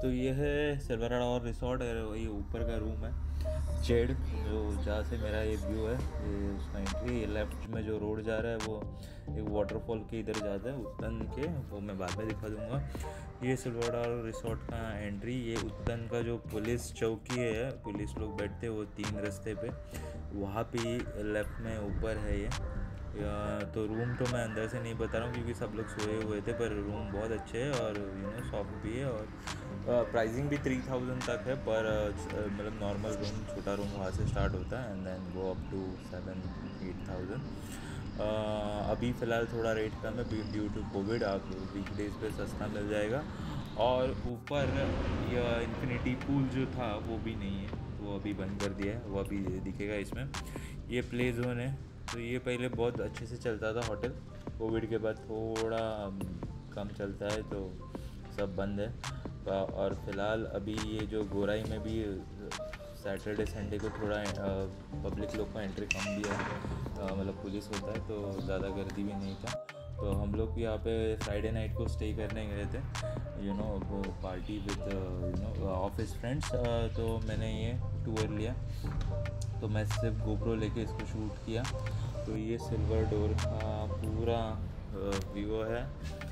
तो ये है सिल्वरा और रिसोर्ट है, वही ऊपर का रूम है जेड, जो जहाँ से मेरा ये व्यू है, ये उसका एंट्री। ये लेफ्ट में जो रोड जा रहा है वो एक वाटरफॉल के इधर जाता है उत्तन के, वो मैं बाद में दिखा दूंगा। ये सिल्वरा रिसोर्ट का एंट्री। ये उत्तन का जो पुलिस चौकी है, पुलिस लोग बैठते हैं वो 3 रास्ते पे, वहाँ पे लेफ्ट में ऊपर है ये। तो रूम तो मैं अंदर से नहीं बता रहा हूँ क्योंकि सब लोग सोए हुए थे, पर रूम बहुत अच्छे है और सॉफ्ट भी है। और प्राइसिंग भी 3000 तक है पर मतलब नॉर्मल रूम, छोटा रूम वहाँ से स्टार्ट होता है and then go up to 7-8 thousand। अभी फ़िलहाल थोड़ा रेट कम है ड्यू टू कोविड, आप वीकडेज पे सस्ता मिल जाएगा। और ऊपर यह इन्फिनिटी पूल जो था वो भी नहीं है, वो अभी बंद कर दिया है, वो अभी दिखेगा इसमें। ये प्ले जोन है। तो ये पहले बहुत अच्छे से चलता था होटल, कोविड के बाद थोड़ा कम चलता है तो सब बंद है। और फिलहाल अभी ये जो गोराई में भी सैटरडे संडे को थोड़ा पब्लिक लोग का एंट्री कम दिया है, मतलब पुलिस होता है तो ज़्यादा गर्दी भी नहीं था। तो हम लोग यहाँ पे फ्राइडे नाइट को स्टे करने गए थे, पार्टी विद ऑफिस फ्रेंड्स। तो मैंने ये टूर लिया, तो मैं सिर्फ गोप्रो लेके इसको शूट किया। तो ये सिल्वर डोर का पूरा व्यू है,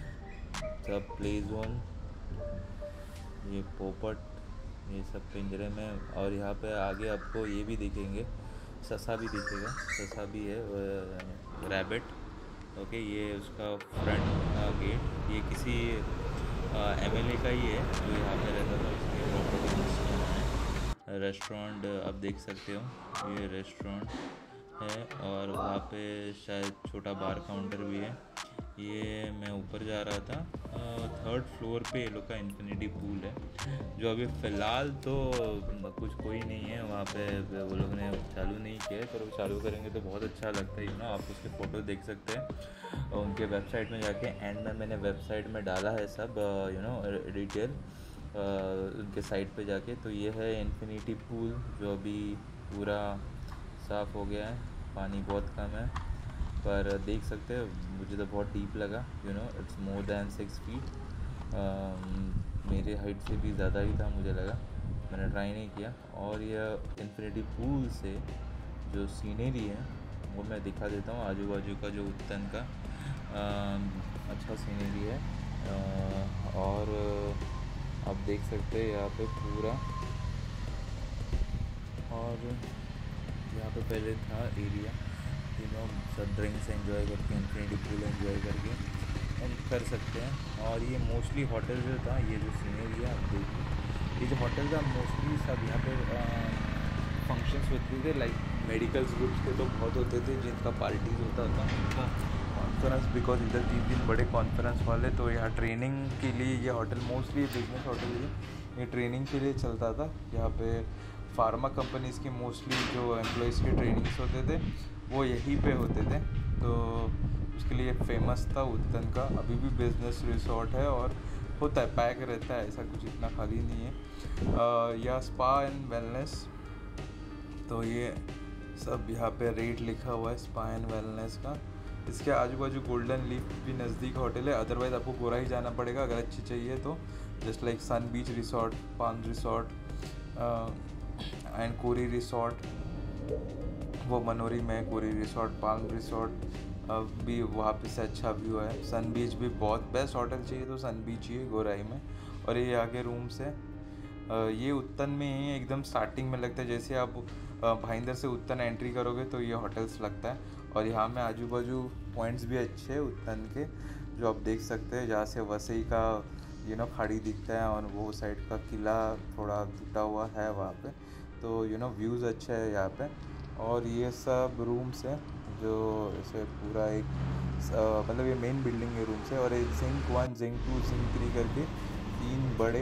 सब प्ले जोन, ये पोपट, ये सब पिंजरे में। और यहाँ पे आगे आपको ये भी दिखेंगे, ससा भी दिखेगा, ससा भी है, रैबिट। ओके, ये उसका फ्रंट का गेट, ये किसी एमएलए का ही है जो यहाँ पे रहता था, उसके प्रॉपर्टी। रेस्टोरेंट आप देख सकते हो, ये रेस्टोरेंट है और वहाँ पे शायद छोटा बार काउंटर भी है। ये मैं ऊपर जा रहा था, 3rd फ्लोर पे ये लोग का इन्फिनिटी पूल है, जो अभी फ़िलहाल तो कुछ कोई नहीं है वहाँ पे, वो लोग ने चालू नहीं किया है, पर वो चालू करेंगे तो बहुत अच्छा लगता है। आप उसके फ़ोटो देख सकते हैं उनके वेबसाइट में जाके, एंड में मैंने वेबसाइट में डाला है सब डिटेल उनके साइट पे जाके। तो ये है इन्फिनिटी पूल जो अभी पूरा साफ़ हो गया है, पानी बहुत कम है, पर देख सकते हो मुझे तो बहुत डीप लगा, इट्स मोर दैन 6 फीट। मेरे हाइट से भी ज़्यादा ही था मुझे लगा, मैंने ट्राई नहीं किया। और यह इन्फिनिटी पूल से जो सीनरी है वो मैं दिखा देता हूँ, आजू बाजू का जो उत्तन का अच्छा सीनरी है। और आप देख सकते हैं यहाँ पे पूरा, और यहाँ पे पहले था एरिया, सब ड्रिंक्स एंजॉय करके, इन्फिनिटी पूल एंजॉय करके हम कर सकते हैं। और ये मोस्टली होटल जो था, ये जो सीनरी है आप देखिए, ये जो होटल था मोस्टली सब यहाँ पे फंक्शंस होते थे, लाइक मेडिकल ग्रुप्स के तो बहुत होते थे जिनका पार्टीज होता था, उनका कॉन्फ्रेंस, बिकॉज इधर 3 बड़े कॉन्फ्रेंस वाले, तो यहाँ ट्रेनिंग के लिए ये होटल मोस्टली बिजनेस होटल ये ट्रेनिंग के लिए चलता था। यहाँ पे फार्मा कंपनीज़ की मोस्टली जो एम्प्लॉयज़ के ट्रेनिंग्स होते थे वो यहीं पे होते थे, तो उसके लिए फेमस था उत्तन का। अभी भी बिजनेस रिसोर्ट है और होता है, पैक रहता है, ऐसा कुछ इतना खाली नहीं है। या स्पा एंड वेलनेस, तो ये सब यहाँ पे रेट लिखा हुआ है स्पा एंड वेलनेस का। इसके आजू बाजू गोल्डन लीफ भी नज़दीक होटल है, अदरवाइज़ आपको गोरा ही जाना पड़ेगा अगर अच्छी चाहिए तो, just like sun beach resort, palm resort and Kori resort, वो मनोरी में कोरी रिसोर्ट, पाम रिसोर्ट भी वहाँ पे से अच्छा व्यू है। सन बीच भी बहुत बेस्ट होटल चाहिए तो सन बीच ही है गोराई में। और ये आगे रूम्स है, ये उत्तन में ही एकदम स्टार्टिंग में लगता है, जैसे आप भाईंदर से उत्तन एंट्री करोगे तो ये होटल्स लगता है। और यहाँ में आजू बाजू पॉइंट्स भी अच्छे हैं उत्तन के, जो आप देख सकते हैं, जहाँ से वसई का खाड़ी दिखता है और वो साइड का किला थोड़ा टूटा हुआ है वहाँ पे, तो व्यूज़ अच्छा है यहाँ पे। और ये सब रूम्स है जो ऐसे पूरा एक मतलब ये मेन बिल्डिंग के रूम्स है। और एक जिंक 1, जिंक 2, जिंक 3 करके 3 बड़े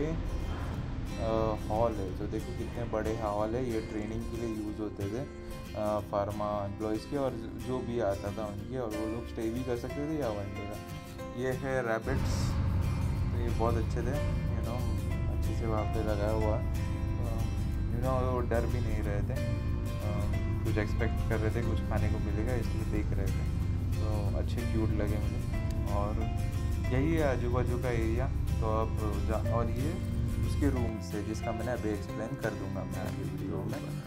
हॉल है, जो देखो कितने बड़े हॉल है, ये ट्रेनिंग के लिए यूज़ होते थे फार्मा एम्प्लॉयज़ के, और जो भी आता था उनके, और वो लोग स्टे भी कर सकते थे या वन डे का। ये है रैबिट्स, तो ये बहुत अच्छे थे, अच्छे से वहाँ पे लगाया हुआ, वो डर भी नहीं रहे थे, कुछ एक्सपेक्ट कर रहे थे कुछ खाने को मिलेगा इसलिए देख रहे थे, तो अच्छे क्यूट लगे मुझे। और यही है आजू बाजू का एरिया। तो अब और ये उसके रूम से, जिसका मैंने अभी एक्सप्लेन कर दूंगा मैं आगे वीडियो में।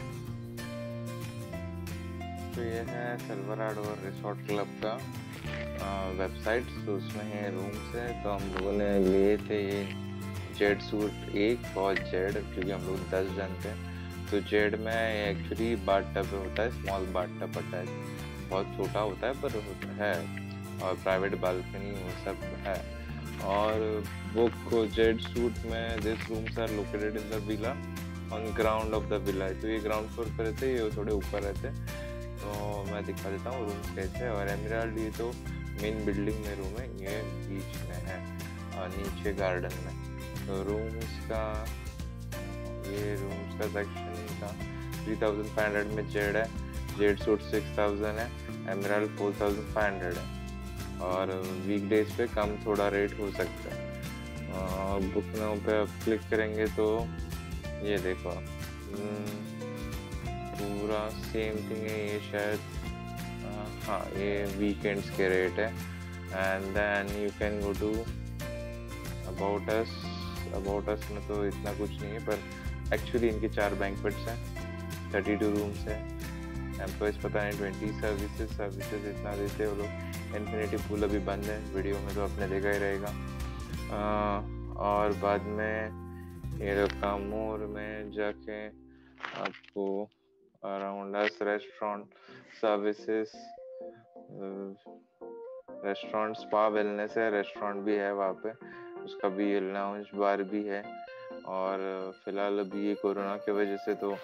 तो ये है सिल्वराडो रिसोर्ट क्लब का वेबसाइट। तो उसमें है रूम्स है। तो हम लोगों ने लिए थे ये जेड सूट 1 और जेड, क्योंकि हम लोग 10 जन थे। तो जेड में एक्चुअली बाथ टब होता है, स्मॉल बाथ टब अटैच, बहुत छोटा होता है पर होता है, और प्राइवेट बालकनी वो सब है। और वो जेड सूट में this rooms are located in the villa on ground of the villa. तो ये ग्राउंड फ्लोर पर रहते, ये थोड़े ऊपर रहते। तो मैं दिखा देता हूँ रूम कैसे। और एमराल्ड ये तो मेन बिल्डिंग में रूम है, ये बीच में है और नीचे गार्डन में। तो रूम्स का सेक्शन का 3500 में जेड है, जेड सूट 6000 है, एमराल्ड 4500 है। और वीकडेज पे कम थोड़ा रेट हो सकता है। और बुक नाउ पे आप क्लिक करेंगे तो ये देखो पूरा सेम थिंग है। ये शायद हाँ, ये वीकेंड्स के रेट है। And then you can go to about us में तो इतना कुछ नहीं है, पर एक्चुअली इनके 4 बैंक्वेट्स हैं, 32 रूम्स हैं, एम्प्लॉयज पता नहीं 20 सर्विसेज इतना देते हैं वो लोग। इन्फिनिटी पूल अभी बंद है, वीडियो में तो आपने देखा ही रहेगा। और बाद में ये रखा मोर में जाके आपको around us restaurant services, restaurant spa wellness है, रेस्टोरेंट भी है वहाँ पे, उसका भी लाउंज बार भी है। और फिलहाल अभी ये कोरोना की वजह से तो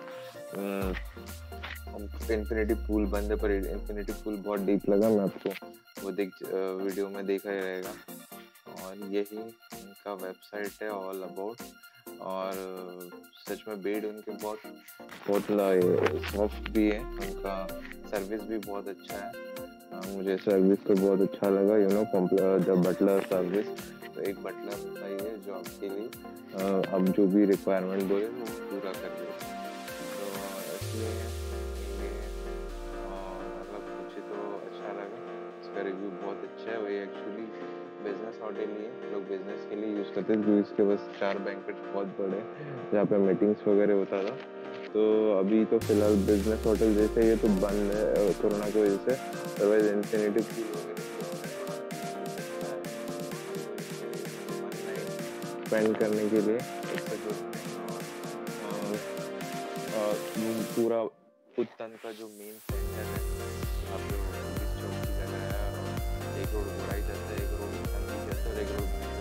इन्फिनिटी पूल बंद है, पर इन्फिनिटी पूल बहुत डीप लगा मैं आपको, वो वीडियो में देखा ही रहेगा। और यही उनका वेबसाइट है ऑल अबाउट। और सच में बेड उनके बहुत सॉफ्ट भी है, उनका सर्विस भी बहुत अच्छा है। मुझे सर्विस तो बहुत अच्छा लगा, द बटलर सर्विस। तो एक बटलर होता ही है जो आपके लिए अब जो भी रिक्वायरमेंट बोले वो पूरा कर दे। तो इसलिए मतलब मुझे तो अच्छा लगा, इसका रिव्यू बहुत अच्छा है। वो एक्चुअली बिजनेस होटल ही है, लोग बिजनेस के लिए यूज़ करते हैं, जो इसके बस 4 बैंक्वेट्स बहुत बड़े जहाँ पे मीटिंग्स वगैरह होता था। तो अभी तो फिलहाल बिजनेस होटल जैसे ये तो बंद है कोरोना की वजह से, अदरवाइज इन्फिनिटी पूल वगैरह स्पेंड करने के लिए पूरा उत्तन का जो मेन सेंटर है, वहाँ पे चौक की जगह है, 1 रोड घोड़ाई जाता है, 1 रोड संगी जाता है और 1 रोड